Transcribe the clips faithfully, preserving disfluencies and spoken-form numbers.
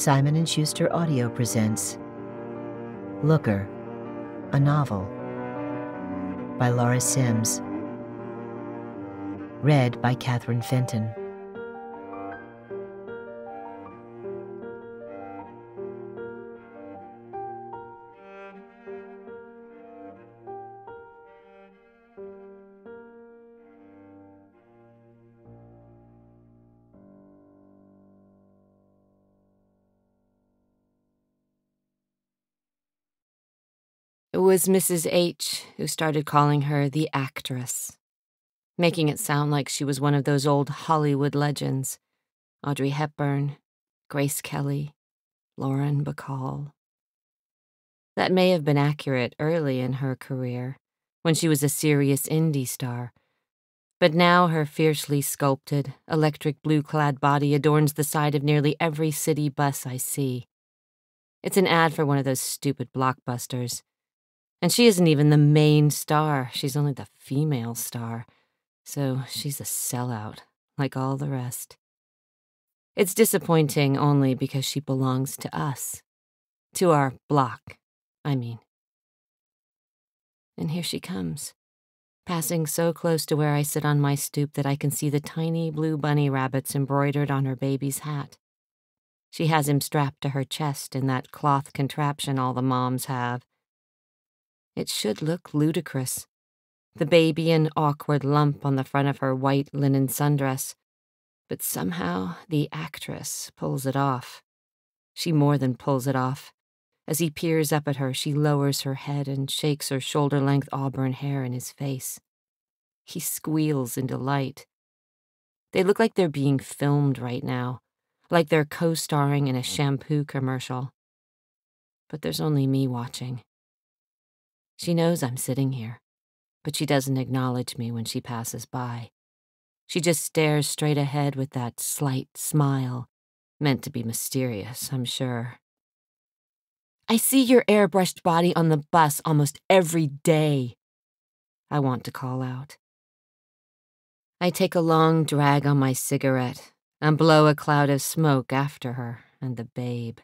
Simon and Schuster Audio presents Looker, a novel by Laura Sims. Read by Katherine Fenton. It was Missus H who started calling her the actress, making it sound like she was one of those old Hollywood legends, Audrey Hepburn, Grace Kelly, Lauren Bacall. That may have been accurate early in her career, when she was a serious indie star, but now her fiercely sculpted, electric blue-clad body adorns the side of nearly every city bus I see. It's an ad for one of those stupid blockbusters. And she isn't even the main star, she's only the female star, so she's a sellout, like all the rest. It's disappointing only because she belongs to us. To our block, I mean. And here she comes, passing so close to where I sit on my stoop that I can see the tiny blue bunny rabbits embroidered on her baby's hat. She has him strapped to her chest in that cloth contraption all the moms have. It should look ludicrous. The baby an awkward lump on the front of her white linen sundress. But somehow the actress pulls it off. She more than pulls it off. As he peers up at her, she lowers her head and shakes her shoulder-length auburn hair in his face. He squeals in delight. They look like they're being filmed right now, like they're co-starring in a shampoo commercial. But there's only me watching. She knows I'm sitting here, but she doesn't acknowledge me when she passes by. She just stares straight ahead with that slight smile, meant to be mysterious, I'm sure. I see your airbrushed body on the bus almost every day, I want to call out. I take a long drag on my cigarette and blow a cloud of smoke after her and the babe.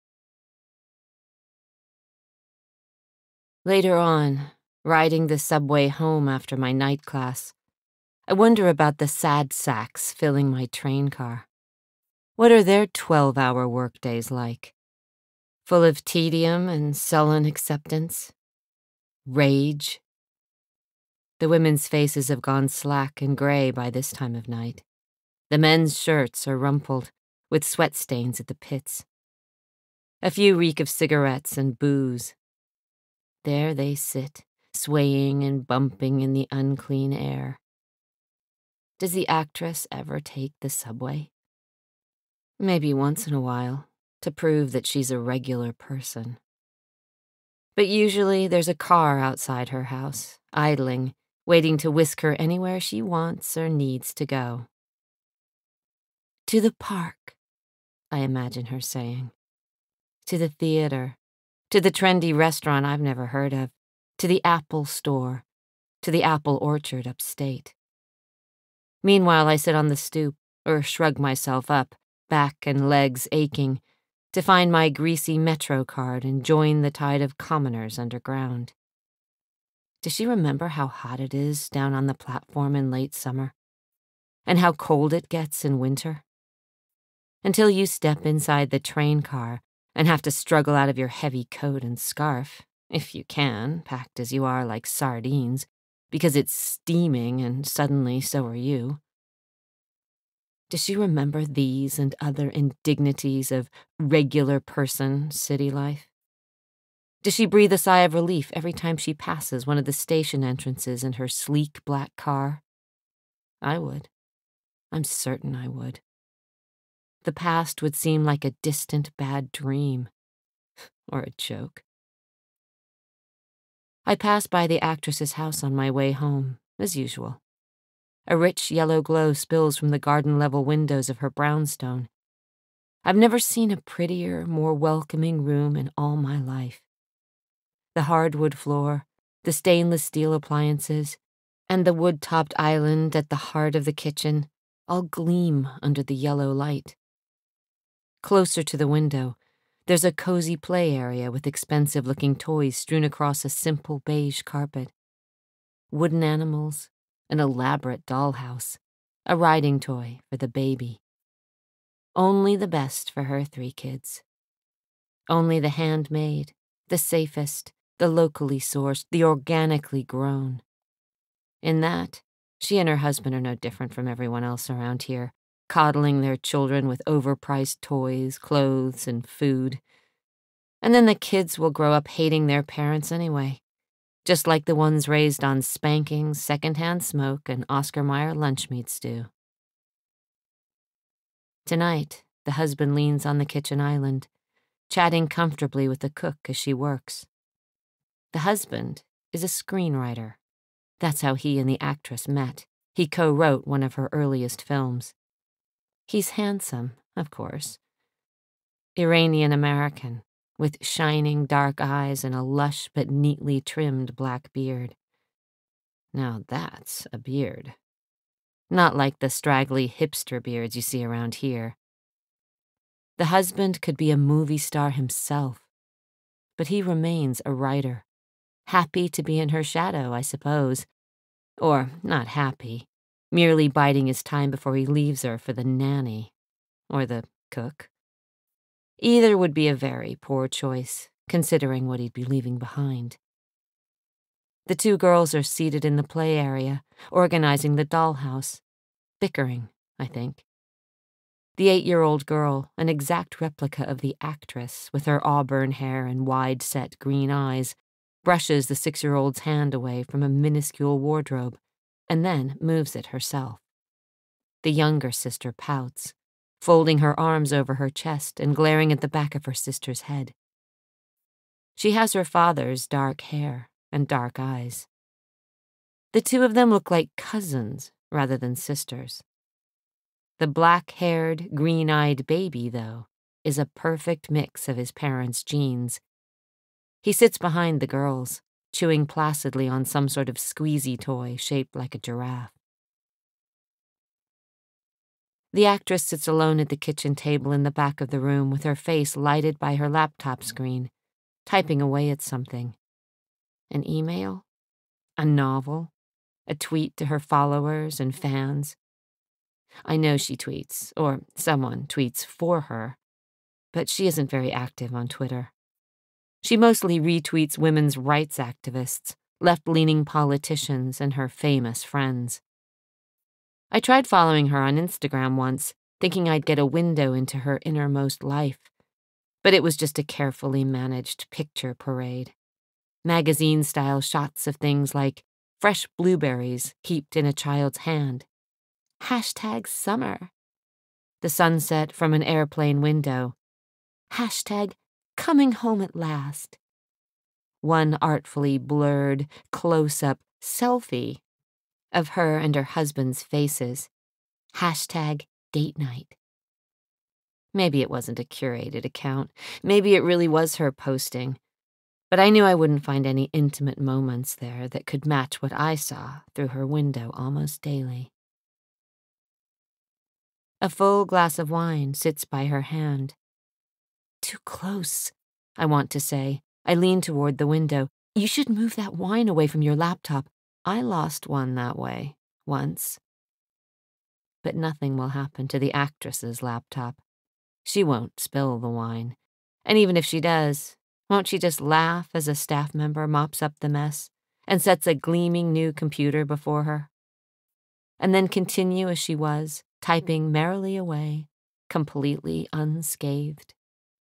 Later on, riding the subway home after my night class, I wonder about the sad sacks filling my train car. What are their twelve-hour workdays like? Full of tedium and sullen acceptance? Rage? The women's faces have gone slack and gray by this time of night. The men's shirts are rumpled, with sweat stains at the pits. A few reek of cigarettes and booze. There they sit, swaying and bumping in the unclean air. Does the actress ever take the subway? Maybe once in a while, to prove that she's a regular person. But usually there's a car outside her house, idling, waiting to whisk her anywhere she wants or needs to go. To the park, I imagine her saying. To the theater. To the trendy restaurant I've never heard of, to the apple store, to the apple orchard upstate. Meanwhile, I sit on the stoop, or shrug myself up, back and legs aching, to find my greasy Metro card and join the tide of commoners underground. Does she remember how hot it is down on the platform in late summer? And how cold it gets in winter? Until you step inside the train car and have to struggle out of your heavy coat and scarf, if you can, packed as you are like sardines, because it's steaming and suddenly so are you. Does she remember these and other indignities of regular person city life? Does she breathe a sigh of relief every time she passes one of the station entrances in her sleek black car? I would. I'm certain I would. The past would seem like a distant bad dream. Or a joke. I pass by the actress's house on my way home, as usual. A rich yellow glow spills from the garden-level windows of her brownstone. I've never seen a prettier, more welcoming room in all my life. The hardwood floor, the stainless steel appliances, and the wood-topped island at the heart of the kitchen all gleam under the yellow light. Closer to the window, there's a cozy play area with expensive-looking toys strewn across a simple beige carpet. Wooden animals, an elaborate dollhouse, a riding toy for the baby. Only the best for her three kids. Only the handmade, the safest, the locally sourced, the organically grown. In that, she and her husband are no different from everyone else around here, coddling their children with overpriced toys, clothes, and food. And then the kids will grow up hating their parents anyway, just like the ones raised on spanking, secondhand smoke, and Oscar Mayer lunch meat stew. Tonight, the husband leans on the kitchen island, chatting comfortably with the cook as she works. The husband is a screenwriter. That's how he and the actress met. He co-wrote one of her earliest films. He's handsome, of course. Iranian-American, with shining dark eyes and a lush but neatly trimmed black beard. Now that's a beard. Not like the straggly hipster beards you see around here. The husband could be a movie star himself, but he remains a writer, happy to be in her shadow, I suppose. Or not happy, merely biding his time before he leaves her for the nanny, or the cook. Either would be a very poor choice, considering what he'd be leaving behind. The two girls are seated in the play area, organizing the dollhouse, bickering, I think. The eight-year-old girl, an exact replica of the actress, with her auburn hair and wide-set green eyes, brushes the six-year-old's hand away from a minuscule wardrobe, and then moves it herself. The younger sister pouts, folding her arms over her chest and glaring at the back of her sister's head. She has her father's dark hair and dark eyes. The two of them look like cousins rather than sisters. The black-haired, green-eyed baby, though, is a perfect mix of his parents' genes. He sits behind the girls, chewing placidly on some sort of squeezy toy shaped like a giraffe. The actress sits alone at the kitchen table in the back of the room with her face lighted by her laptop screen, typing away at something. An email? A novel? A tweet to her followers and fans? I know she tweets, or someone tweets for her, but she isn't very active on Twitter. She mostly retweets women's rights activists, left-leaning politicians, and her famous friends. I tried following her on Instagram once, thinking I'd get a window into her innermost life, but it was just a carefully managed picture parade. Magazine-style shots of things like fresh blueberries heaped in a child's hand. Hashtag summer. The sunset from an airplane window. Hashtag coming home at last. One artfully blurred, close-up selfie of her and her husband's faces. Hashtag date night. Maybe it wasn't a curated account. Maybe it really was her posting. But I knew I wouldn't find any intimate moments there that could match what I saw through her window almost daily. A full glass of wine sits by her hand. Too close, I want to say. I lean toward the window. You should move that wine away from your laptop. I lost one that way, once. But nothing will happen to the actress's laptop. She won't spill the wine. And even if she does, won't she just laugh as a staff member mops up the mess and sets a gleaming new computer before her? And then continue as she was, typing merrily away, completely unscathed.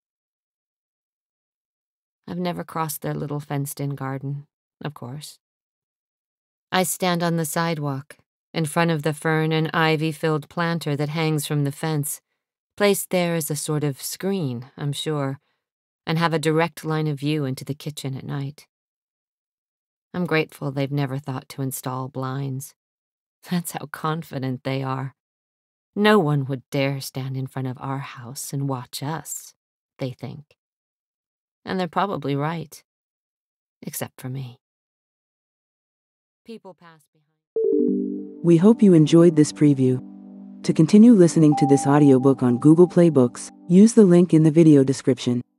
I've never crossed their little fenced-in garden, of course. I stand on the sidewalk, in front of the fern and ivy-filled planter that hangs from the fence, placed there as a sort of screen, I'm sure, and have a direct line of view into the kitchen at night. I'm grateful they've never thought to install blinds. That's how confident they are. No one would dare stand in front of our house and watch us, they think. And they're probably right. Except for me. People pass behind. We hope you enjoyed this preview. To continue listening to this audiobook on Google Play Books, Use the link in the video description.